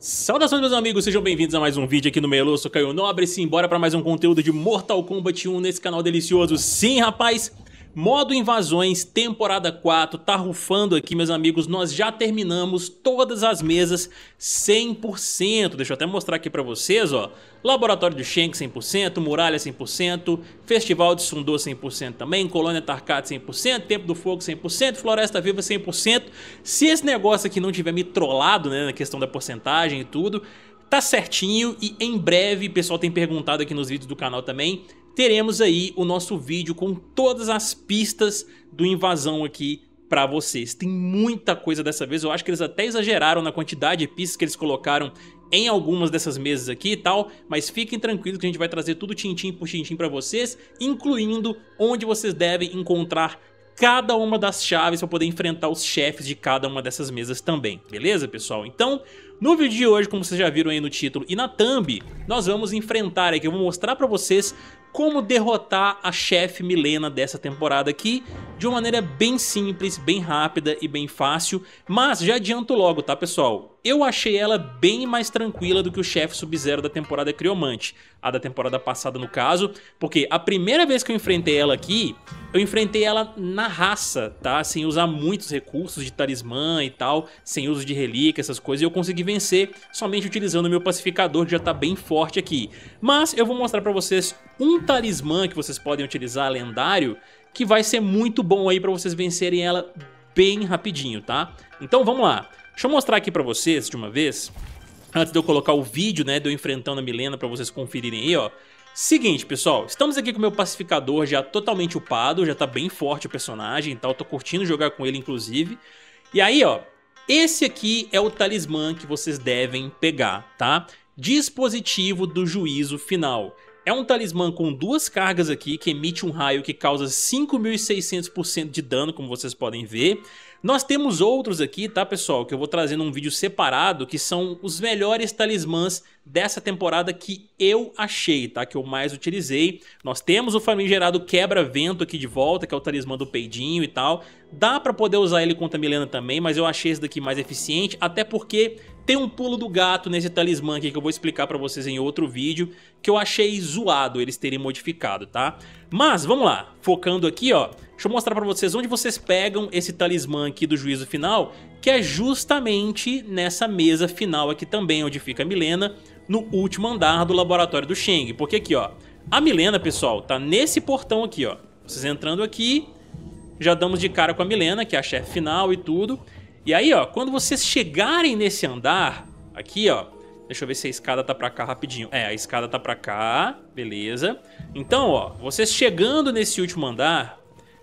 Saudações, meus amigos, sejam bem-vindos a mais um vídeo aqui no Melo. Eu sou Caio Nobre, sim, bora pra mais um conteúdo de Mortal Kombat 1 nesse canal delicioso. Sim, rapaz, modo invasões, temporada 4, tá rufando aqui, meus amigos. Nós já terminamos todas as mesas 100%. Deixa eu até mostrar aqui pra vocês, ó. Laboratório de Shang 100%, Muralha 100%, Festival de Sundô 100% também, Colônia Tarkat 100%, Tempo do Fogo 100%, Floresta Viva 100%. Se esse negócio aqui não tiver me trollado, né, na questão da porcentagem e tudo, tá certinho. E em breve, o pessoal tem perguntado aqui nos vídeos do canal também, teremos aí o nosso vídeo com todas as pistas do Invasão aqui pra vocês. Tem muita coisa dessa vez, eu acho que eles até exageraram na quantidade de pistas que eles colocaram em algumas dessas mesas aqui e tal, mas fiquem tranquilos que a gente vai trazer tudo tintim por tintim pra vocês, incluindo onde vocês devem encontrar cada uma das chaves para poder enfrentar os chefes de cada uma dessas mesas também, beleza, pessoal? Então, no vídeo de hoje, como vocês já viram aí no título e na thumb, nós vamos enfrentar aqui, eu vou mostrar pra vocês como derrotar a chefe Mileena dessa temporada aqui de uma maneira bem simples, bem rápida e bem fácil. Mas já adianto logo, tá, pessoal? Eu achei ela bem mais tranquila do que o chefe Sub-Zero da temporada Criomante, a da temporada passada no caso, porque a primeira vez que eu enfrentei ela aqui, eu enfrentei ela na raça, tá? Sem usar muitos recursos de talismã e tal, sem uso de relíquia, essas coisas, e eu consegui vencer somente utilizando o meu pacificador, que já tá bem forte aqui. Mas eu vou mostrar pra vocês um talismã que vocês podem utilizar, lendário, que vai ser muito bom aí pra vocês vencerem ela bem rapidinho, tá? Então vamos lá. Deixa eu mostrar aqui pra vocês de uma vez, antes de eu colocar o vídeo, né, de eu enfrentando a Mileena pra vocês conferirem aí, ó. Seguinte, pessoal, estamos aqui com o meu pacificador já totalmente upado, já tá bem forte o personagem e tal, tô curtindo jogar com ele inclusive. E aí, ó, esse aqui é o talismã que vocês devem pegar, tá? Dispositivo do Juízo Final. É um talismã com duas cargas aqui, que emite um raio que causa 5.600% de dano, como vocês podem ver. Nós temos outros aqui, tá, pessoal, que eu vou trazer num vídeo separado, que são os melhores talismãs dessa temporada que eu achei, tá, que eu mais utilizei. Nós temos o famigerado Quebra-Vento aqui de volta, que é o talismã do peidinho e tal. Dá pra poder usar ele contra a Mileena também, mas eu achei esse daqui mais eficiente, até porque tem um pulo do gato nesse talismã aqui que eu vou explicar pra vocês em outro vídeo, que eu achei zoado eles terem modificado, tá? Mas, vamos lá, focando aqui, ó, deixa eu mostrar pra vocês onde vocês pegam esse talismã aqui do Juízo Final, que é justamente nessa mesa final aqui também, onde fica a Mileena, no último andar do laboratório do Shang. Porque aqui, ó, a Mileena, pessoal, tá nesse portão aqui, ó. Vocês entrando aqui, já damos de cara com a Mileena, que é a chefe final e tudo. E aí, ó, quando vocês chegarem nesse andar, aqui, ó, deixa eu ver se a escada tá pra cá rapidinho. É, a escada tá pra cá, beleza. Então, ó, vocês chegando nesse último andar,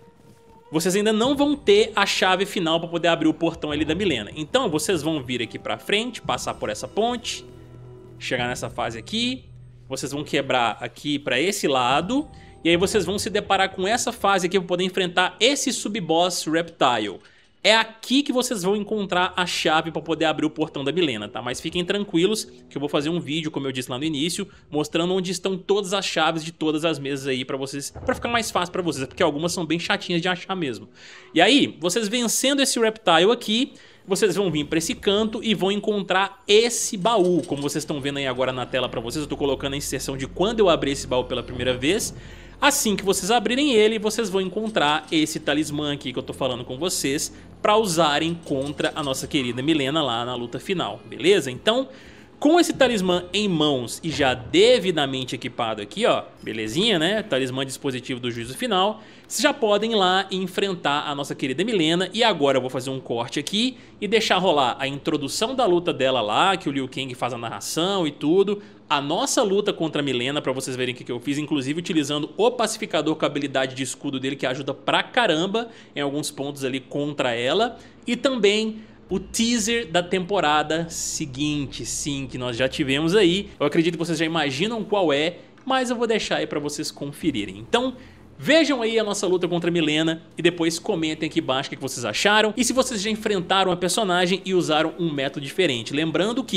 vocês ainda não vão ter a chave final pra poder abrir o portão ali da Mileena. Então, vocês vão vir aqui pra frente, passar por essa ponte, chegar nessa fase aqui, vocês vão quebrar aqui pra esse lado, e aí vocês vão se deparar com essa fase aqui pra poder enfrentar esse sub-boss Reptile. É aqui que vocês vão encontrar a chave para poder abrir o portão da Mileena, tá? Mas fiquem tranquilos que eu vou fazer um vídeo, como eu disse lá no início, mostrando onde estão todas as chaves de todas as mesas aí para vocês, para ficar mais fácil para vocês, porque algumas são bem chatinhas de achar mesmo. E aí, vocês vencendo esse Reptile aqui, vocês vão vir para esse canto e vão encontrar esse baú, como vocês estão vendo aí agora na tela para vocês. Eu tô colocando a inserção de quando eu abri esse baú pela primeira vez. Assim que vocês abrirem ele, vocês vão encontrar esse talismã aqui que eu tô falando com vocês pra usarem contra a nossa querida Mileena lá na luta final, beleza? Então, com esse talismã em mãos e já devidamente equipado aqui, ó, belezinha, né? Talismã dispositivo do Juízo Final, vocês já podem ir lá e enfrentar a nossa querida Mileena. E agora eu vou fazer um corte aqui e deixar rolar a introdução da luta dela lá, que o Liu Kang faz a narração e tudo. A nossa luta contra a Mileena, pra vocês verem o que eu fiz, inclusive utilizando o pacificador com a habilidade de escudo dele, que ajuda pra caramba em alguns pontos ali contra ela. E também o teaser da temporada seguinte, sim, que nós já tivemos aí. Eu acredito que vocês já imaginam qual é, mas eu vou deixar aí pra vocês conferirem. Então, vejam aí a nossa luta contra a Mileena e depois comentem aqui embaixo o que vocês acharam e se vocês já enfrentaram a personagem e usaram um método diferente. Lembrando que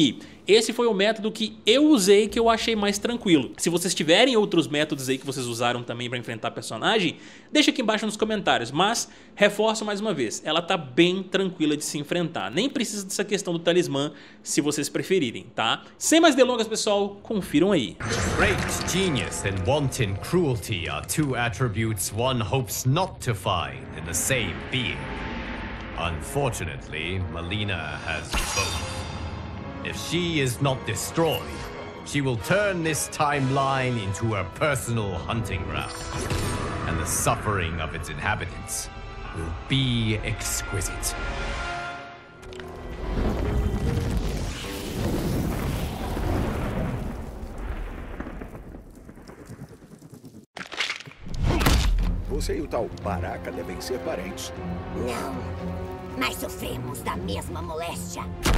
esse foi o método que eu usei, que eu achei mais tranquilo. Se vocês tiverem outros métodos aí que vocês usaram também pra enfrentar a personagem, deixa aqui embaixo nos comentários, mas reforço mais uma vez, ela tá bem tranquila de se enfrentar, nem precisa dessa questão do talismã se vocês preferirem, tá? Sem mais delongas, pessoal, confiram aí. Great genius and wanton cruelty are two attributes one hopes not to find in the same being. Unfortunately, Mileena has both. If she is not destroyed, she will turn this timeline into her personal hunting ground, and the suffering of its inhabitants will be exquisite. Você e o tal Baraka devem ser parentes. Não, mas sofremos da mesma moléstia.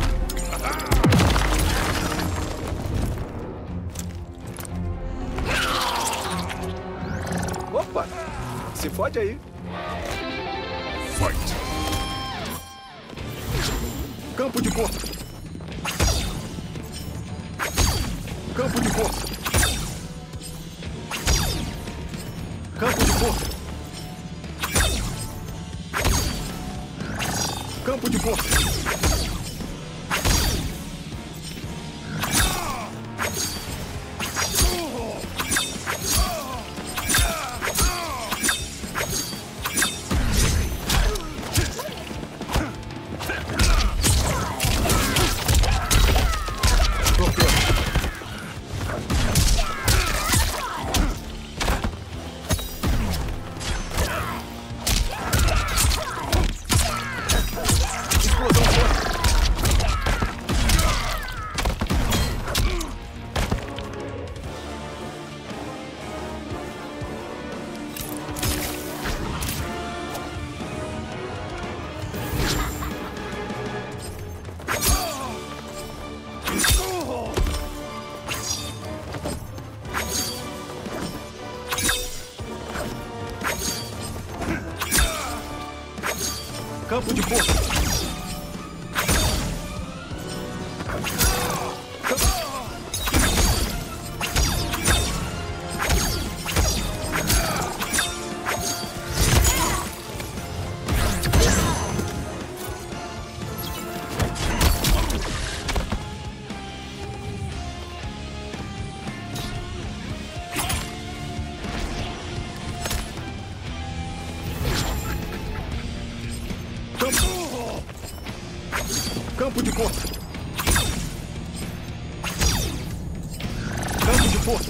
Opa! Se fode aí. Fight. Campo de força. Campo de força. Campo de força. Campo de força. Campo de força. Campo de força. Campo de força.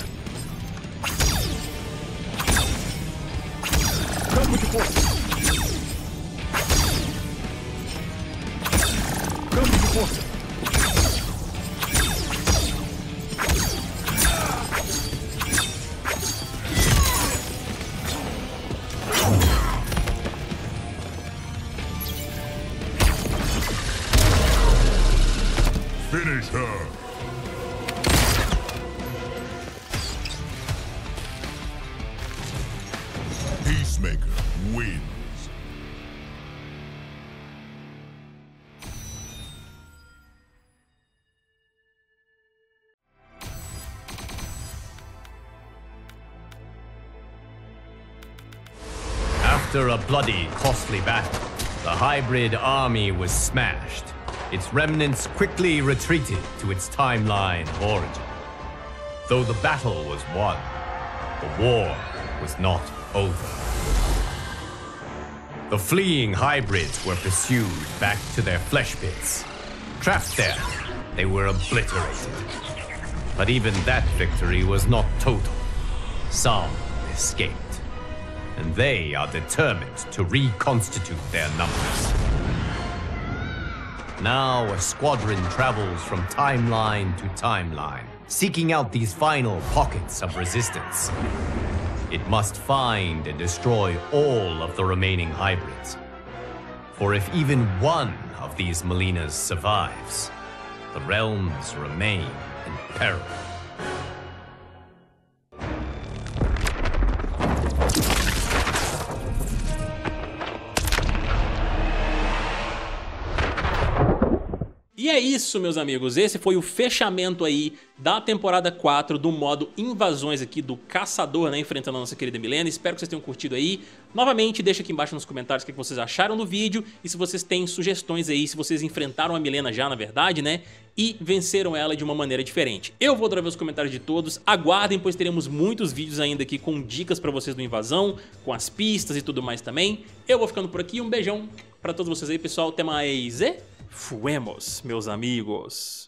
Campo de força. Campo de força. Finish her. Peacemaker wins. After a bloody, costly battle, the hybrid army was smashed. Its remnants quickly retreated to its timeline of origin. Though the battle was won, the war was not over. The fleeing hybrids were pursued back to their flesh pits. Trapped there, they were obliterated. But even that victory was not total. Some escaped, and they are determined to reconstitute their numbers. Now a squadron travels from timeline to timeline, seeking out these final pockets of resistance. It must find and destroy all of the remaining hybrids. For if even one of these Mileenas survives, the realms remain in peril. E é isso, meus amigos. Esse foi o fechamento aí da temporada 4 do modo invasões aqui do caçador, né? Enfrentando a nossa querida Milena. Espero que vocês tenham curtido aí. Novamente, deixa aqui embaixo nos comentários o que vocês acharam do vídeo. E se vocês têm sugestões aí, se vocês enfrentaram a Milena já, na verdade, né? E venceram ela de uma maneira diferente. Eu vou ver os comentários de todos. Aguardem, pois teremos muitos vídeos ainda aqui com dicas pra vocês do Invasão, com as pistas e tudo mais também. Eu vou ficando por aqui. Um beijão pra todos vocês aí, pessoal. Até mais e... Fuemos, meus amigos.